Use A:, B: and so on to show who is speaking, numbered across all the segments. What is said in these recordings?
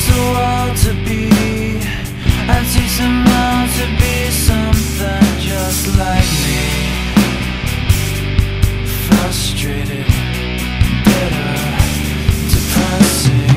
A: the world to be. I'd take some out to be something just like me. Frustrated, bitter, depressing.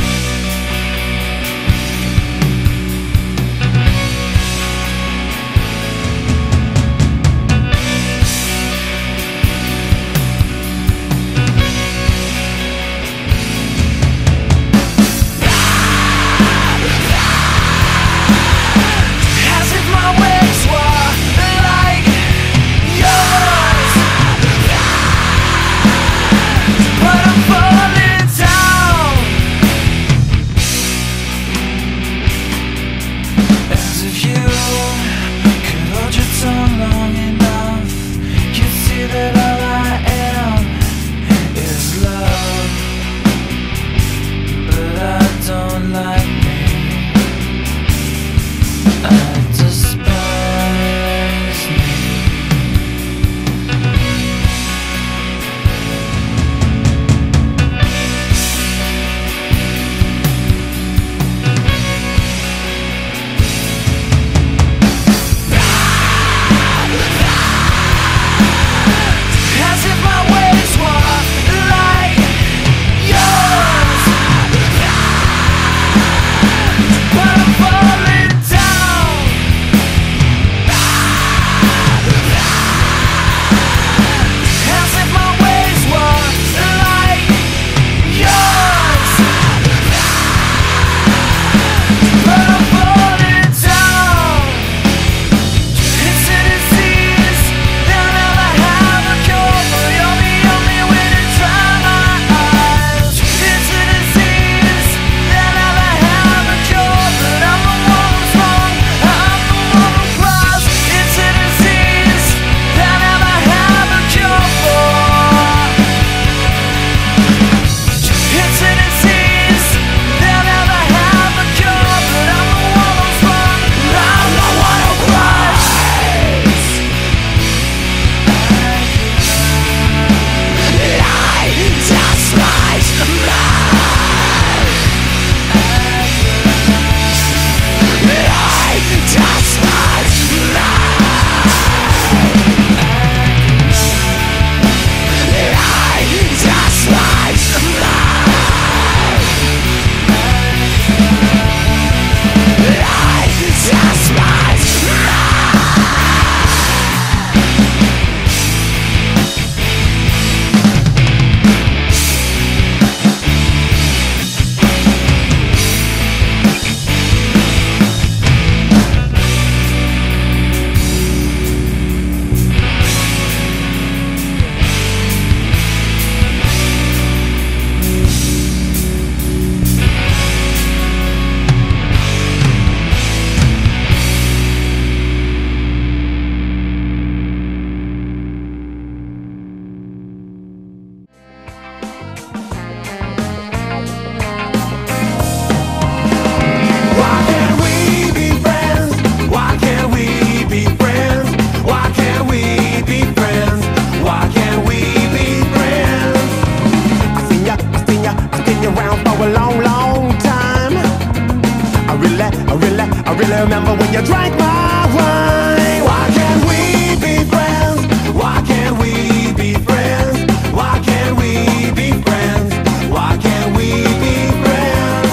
B: I really remember when you drank my wine. Why can't we be friends? Why can't we be friends? Why can't we be friends? Why can't we be friends?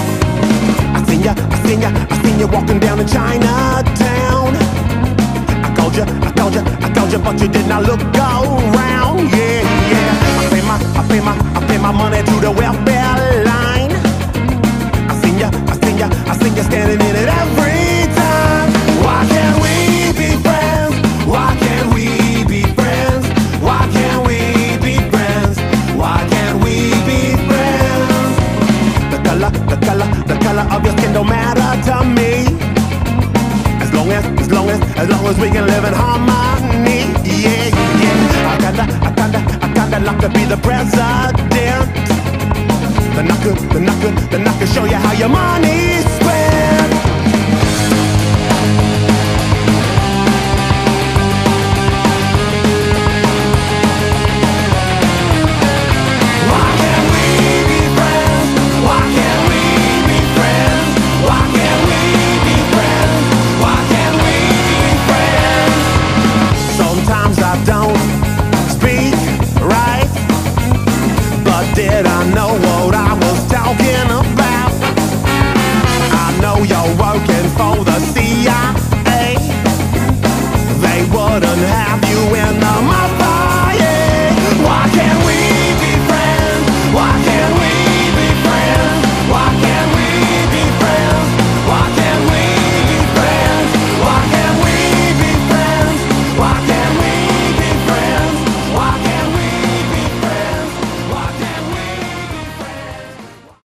B: I seen you walking down in Chinatown. I called you, but you did not look around. Yeah, yeah. I pay my money to the welfare line. I seen you standing in it every time. Why can't we be friends? Why can't we be friends? Why can't we be friends? Why can't we be friends? The color of your skin don't matter to me. As long as we can live in harmony. Yeah, yeah. I kinda like to be the president. Then I could show you how your money's